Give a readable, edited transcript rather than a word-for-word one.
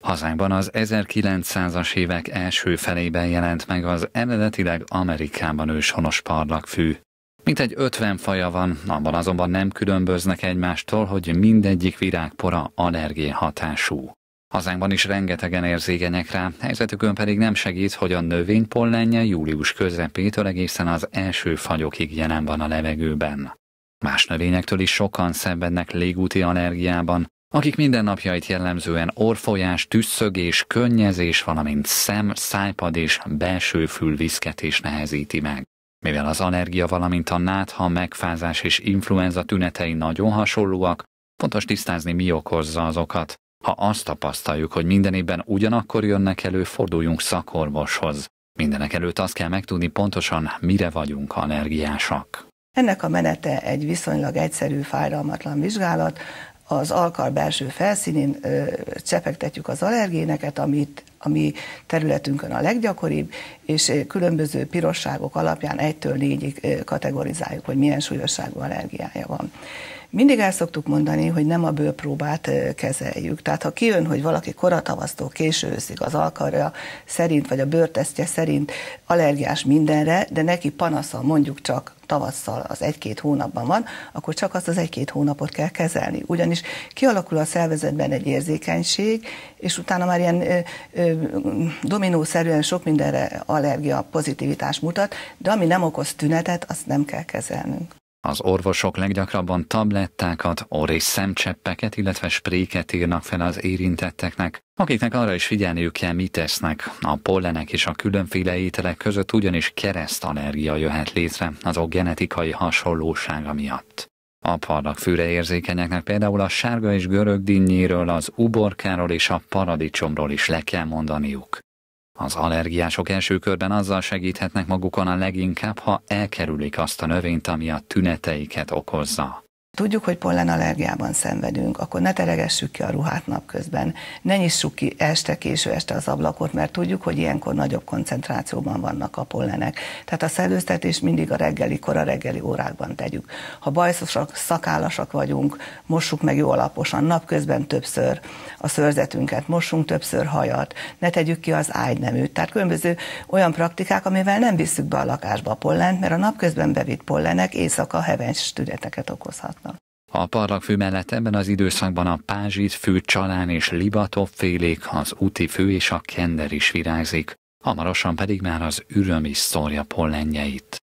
Hazánkban az 1900-as évek első felében jelent meg az eredetileg Amerikában őshonos parlagfű. Mintegy 50 faja van, abban azonban nem különböznek egymástól, hogy mindegyik virágpora allergén hatású. Hazánkban is rengetegen érzékenyek rá, helyzetükön pedig nem segít, hogy a növény pollenje július közepétől egészen az első fagyokig jelen van a levegőben. Más növényektől is sokan szenvednek légúti allergiában, akik mindennapjait jellemzően orrfolyás, tüsszögés, könnyezés, valamint szájpad és belső fül viszketés nehezíti meg. Mivel az allergia, valamint a nátha, megfázás és influenza tünetei nagyon hasonlóak, fontos tisztázni, mi okozza azokat. Ha azt tapasztaljuk, hogy minden évben ugyanakkor jönnek elő, forduljunk szakorvoshoz. Mindenekelőtt azt kell megtudni pontosan, mire vagyunk allergiásak. Ennek a menete egy viszonylag egyszerű, fájdalmatlan vizsgálat. Az alkal belső felszínén csepegtetjük az allergéneket, ami területünkön a leggyakoribb, és különböző pirosságok alapján 1-től 4-ig kategorizáljuk, hogy milyen súlyosságú allergiája van. Mindig el szoktuk mondani, hogy nem a bőrpróbát kezeljük. Tehát ha kijön, hogy valaki koratavasztól késő őszig az alkarja szerint, vagy a bőrtesztje szerint allergiás mindenre, de neki panasza mondjuk csak tavasszal az 1-2 hónapban van, akkor csak azt az 1-2 hónapot kell kezelni. Ugyanis kialakul a szervezetben egy érzékenység, és utána már ilyen dominószerűen sok mindenre allergia pozitivitás mutat, de ami nem okoz tünetet, azt nem kell kezelnünk. Az orvosok leggyakrabban tablettákat, orr- és szemcseppeket, illetve spréket írnak fel az érintetteknek, akiknek arra is figyelniük kell, mit tesznek. A pollenek és a különféle ételek között ugyanis keresztallergia jöhet létre azok genetikai hasonlósága miatt. A parlagfűre érzékenyeknek például a sárga és görög dinnyéről, az uborkáról és a paradicsomról is le kell mondaniuk. Az allergiások első körben azzal segíthetnek magukon a leginkább, ha elkerülik azt a növényt, ami a tüneteiket okozza. Tudjuk, hogy pollenallergiában szenvedünk, akkor ne teregessük ki a ruhát napközben, ne nyissuk ki késő este az ablakot, mert tudjuk, hogy ilyenkor nagyobb koncentrációban vannak a pollenek. Tehát a szellőztetést mindig a kora reggeli órákban tegyük. Ha bajszosak, szakállasak vagyunk, mossuk meg jól alaposan, napközben többször a szőrzetünket, mossunk többször hajat, ne tegyük ki az ágyneműt. Tehát különböző olyan praktikák, amivel nem visszük be a lakásba a pollent, mert a napközben bevitt pollenek éjszaka heveny tüneteket okozhatnak. A parlagfű mellett ebben az időszakban a pázsitfű, csalán és libatop-félék, az útifű és a kender is virágzik, hamarosan pedig már az üröm is szórja pollenjeit.